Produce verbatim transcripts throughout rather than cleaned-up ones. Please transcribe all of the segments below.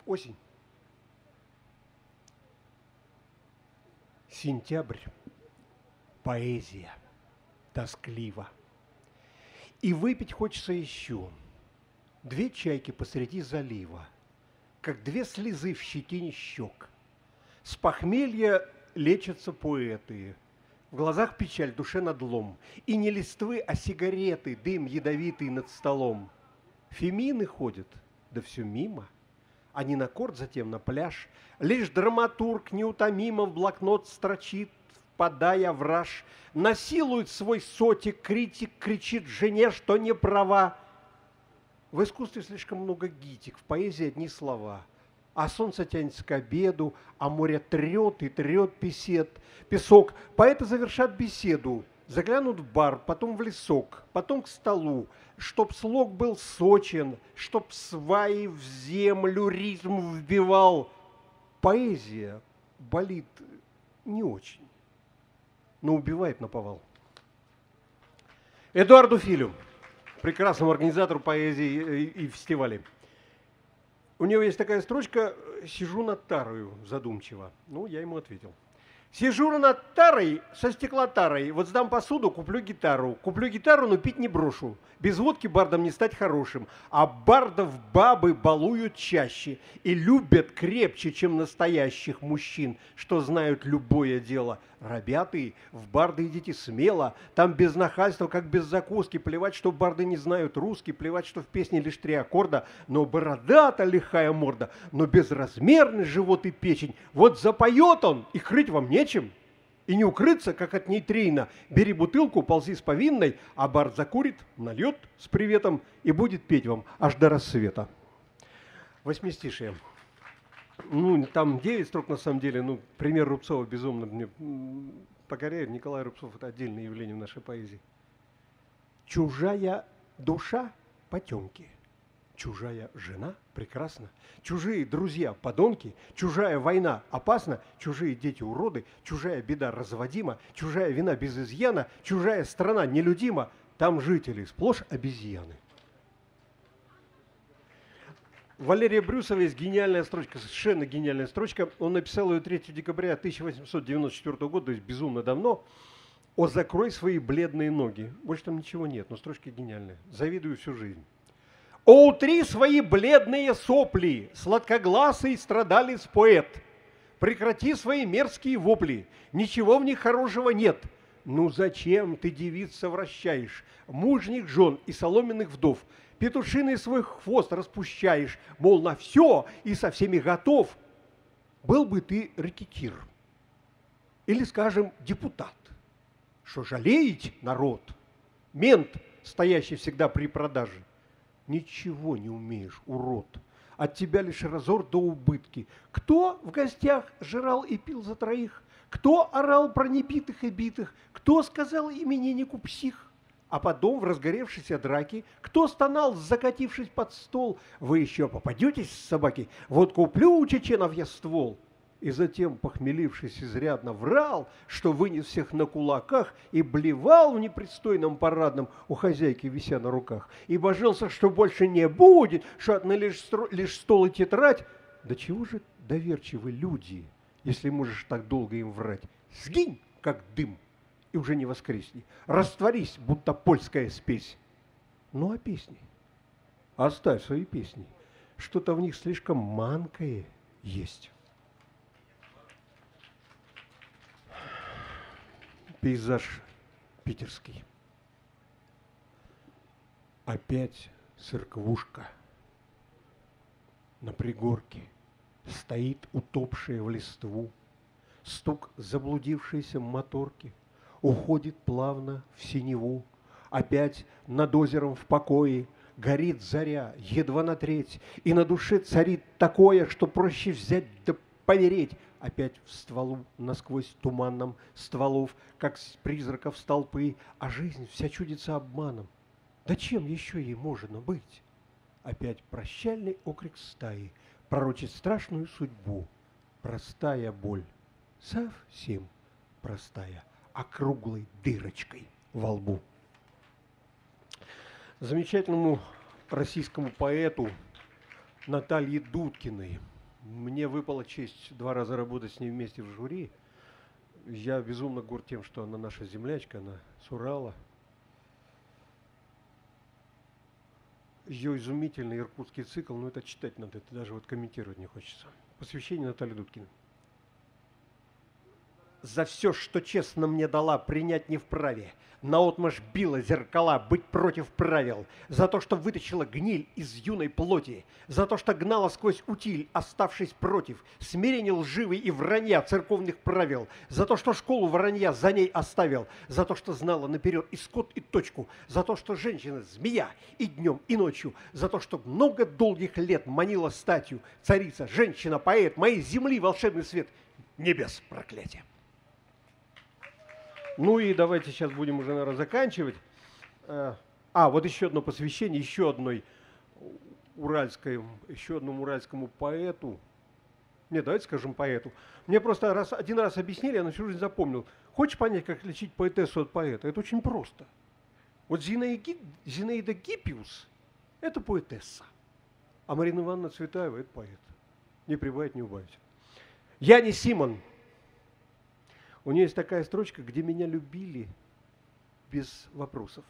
Осень. Сентябрь. Поэзия. Тоскливо. И выпить хочется еще. Две чайки посреди залива, как две слезы в щетине щек. С похмелья лечатся поэты. В глазах печаль, душе надлом. И не листвы, а сигареты, дым ядовитый над столом. Фемины ходят, да все мимо. Они на корт, затем на пляж. Лишь драматург неутомимо в блокнот строчит, впадая в раж. Насилует свой сотик, критик кричит жене, что не права. В искусстве слишком много гитик, в поэзии одни слова. А солнце тянется к обеду, а море трет и трет песет, песок. Поэты завершат беседу, заглянут в бар, потом в лесок, потом к столу, чтоб слог был сочен, чтоб сваи в землю ритм вбивал. Поэзия болит не очень, но убивает наповал. Эдуарду Филю, прекрасному организатору поэзии и фестивалей. У него есть такая строчка «Сижу над тарою задумчиво». Ну, я ему ответил. Сижу над тарой со стеклотарой, вот сдам посуду, куплю гитару. Куплю гитару, но пить не брошу. Без водки бардом не стать хорошим. А бардов бабы балуют чаще и любят крепче, чем настоящих мужчин, что знают любое дело. Ребята, в барды идите смело, там без нахальства, как без закуски. Плевать, что барды не знают русский, плевать, что в песне лишь три аккорда. Но бородата лихая морда, но безразмерный живот и печень. Вот запоет он, и крыть вам нечем. И не укрыться, как от нейтрина. Бери бутылку, ползи с повинной, а бард закурит, нальет с приветом и будет петь вам аж до рассвета. Восьмистишие. Ну, там девять строк на самом деле. Ну, пример Рубцова безумно мне покоряет. Николай Рубцов – это отдельное явление в нашей поэзии. Чужая душа – потемки. Чужая жена прекрасна, чужие друзья подонки, чужая война опасна, чужие дети уроды, чужая беда разводима, чужая вина без изъяна, чужая страна нелюдима, там жители сплошь обезьяны. Валерия Брюсова есть гениальная строчка, совершенно гениальная строчка. Он написал ее третьего декабря тысяча восемьсот девяносто четвёртого года, то есть безумно давно. «О, закрой свои бледные ноги». Больше там ничего нет, но строчка гениальная. Завидую всю жизнь. «О, утри свои бледные сопли, сладкогласый страдалец поэт! Прекрати свои мерзкие вопли, ничего в них хорошего нет. Ну зачем ты девиц совращаешь, мужних жен и соломенных вдов? Петушиный свой хвост распущаешь, мол, на все и со всеми готов. Был бы ты рэкетир, или, скажем, депутат, что жалеет народ, мент, стоящий всегда при продаже. Ничего не умеешь, урод. От тебя лишь разор до убытки. Кто в гостях жрал и пил за троих? Кто орал про небитых и битых? Кто сказал имениннику псих? А потом в разгоревшейся драке кто стонал, закатившись под стол? Вы еще попадетесь, собаки? Вот куплю у чеченов я ствол. И затем, похмелившись изрядно, врал, что вынес всех на кулаках и блевал в непристойном парадном у хозяйки, вися на руках. И божился, что больше не будет, что отны лишь, лишь стол и тетрадь. Да чего же доверчивы люди, если можешь так долго им врать? Сгинь, как дым, и уже не воскресни. Растворись, будто польская спесь. Ну а песни? Оставь свои песни. Что-то в них слишком манкое есть. Пейзаж питерский. Опять церквушка на пригорке стоит утопшая в листву. Стук заблудившейся моторки уходит плавно в синеву. Опять над озером в покое горит заря, едва на треть, и на душе царит такое, что проще взять да помереть. Опять в стволу, насквозь туманном стволов, как с призраков столпы, а жизнь вся чудится обманом. Да чем еще ей можно быть? Опять прощальный окрик стаи пророчит страшную судьбу. Простая боль, совсем простая, округлой дырочкой во лбу. Замечательному российскому поэту Наталье Дудкиной Мне выпала честь два раза работать с ней вместе в жюри. Я безумно горд тем, что она наша землячка, она с Урала. Ее изумительный иркутский цикл, ну это читать надо, это даже вот комментировать не хочется. Посвящение Наталье Дудкиной. За все, что честно мне дала, принять не вправе. Наотмашь била зеркала, быть против правил. За то, что вытащила гниль из юной плоти. За то, что гнала сквозь утиль, оставшись против. Смирение лживой и вранья церковных правил. За то, что школу вранья за ней оставил. За то, что знала наперед исход и точку. За то, что женщина змея и днем, и ночью. За то, что много долгих лет манила статью. Царица, женщина, поэт, моей земли волшебный свет. Небес проклятие. Ну и давайте сейчас будем уже, наверное, заканчивать. А, вот еще одно посвящение, еще одной уральской, еще одному уральскому поэту. Нет, давайте скажем поэту. Мне просто раз, один раз объяснили, я на всю жизнь запомнил. Хочешь понять, как отличить поэтессу от поэта? Это очень просто. Вот Зинаида, Зинаида Гиппиус – это поэтесса, а Марина Ивановна Цветаева – это поэт. Не прибавить, не убавить. Яни Симон. У нее есть такая строчка, где меня любили без вопросов.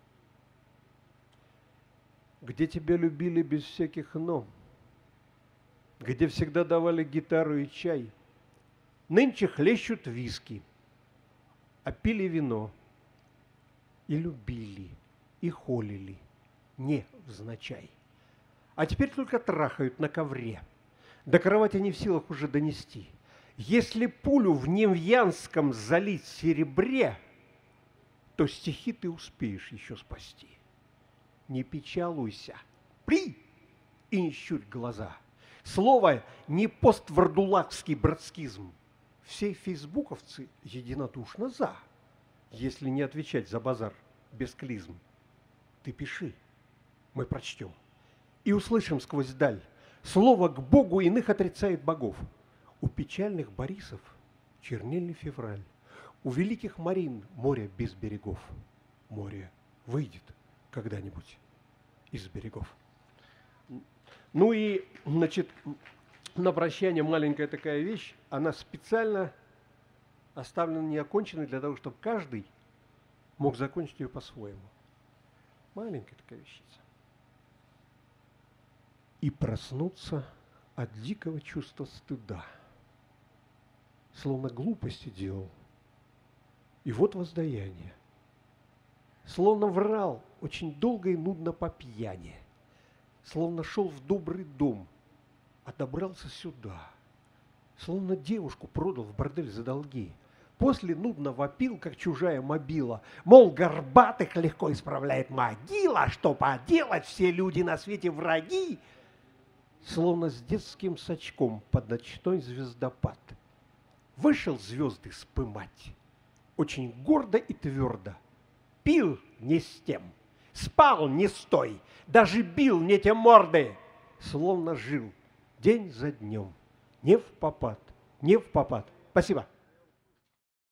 Где тебя любили без всяких «но». Где всегда давали гитару и чай. Нынче хлещут виски, а пили вино. И любили, и холили, невзначай. А теперь только трахают на ковре. До кровати не в силах уже донести. Если пулю в Невьянском залить серебре, то стихи ты успеешь еще спасти. Не печалуйся, при и не щурь глаза. Слово не поствардулакский братскизм. Все фейсбуковцы единодушно за, если не отвечать за базар без клизм. Ты пиши, мы прочтем и услышим сквозь даль. Слово к Богу иных отрицает богов. У печальных Борисов чернильный февраль, у великих Марин море без берегов. Море выйдет когда-нибудь из берегов. Ну и, значит, на прощание маленькая такая вещь, она специально оставлена неоконченной для того, чтобы каждый мог закончить ее по-своему. Маленькая такая вещица. И проснуться от дикого чувства стыда. Словно глупости делал. И вот воздаяние. Словно врал очень долго и нудно по пьяни. Словно шел в добрый дом, а добрался сюда. Словно девушку продал в бордель за долги. После нудно вопил, как чужая мобила. Мол, горбатых легко исправляет могила. Что поделать, все люди на свете враги. Словно с детским сачком под ночной звездопад. Вышел звезды спымать, очень гордо и твердо. Пил не с тем, спал не с той, даже бил не те морды. Словно жил день за днем, не впопад, не впопад. Спасибо.